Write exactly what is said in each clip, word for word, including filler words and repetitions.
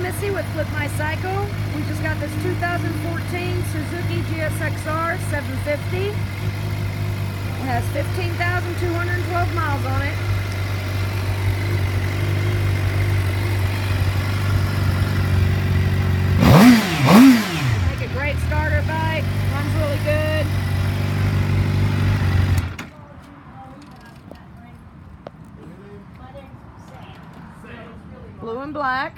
Missy with Flip My Cycle. We just got this two thousand fourteen Suzuki G S X R seven fifty. It has fifteen thousand two hundred twelve miles on it. Make a great starter bike. Runs really good. Blue and black.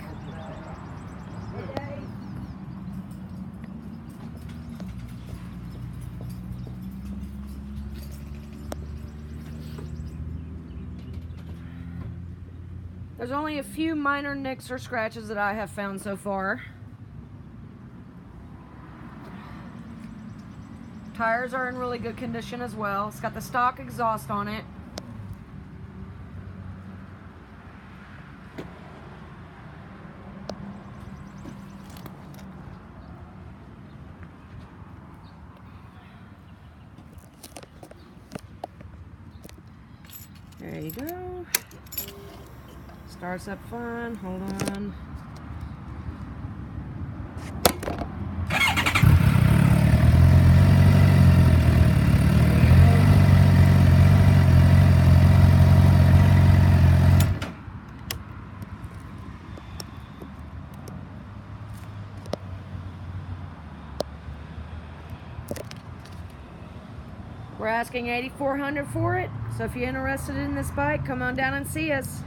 There's only a few minor nicks or scratches that I have found so far. Tires are in really good condition as well. It's got the stock exhaust on it. There you go. Starts up fine. Hold on. We're asking eighty-four hundred dollars for it, so if you're interested in this bike, come on down and see us.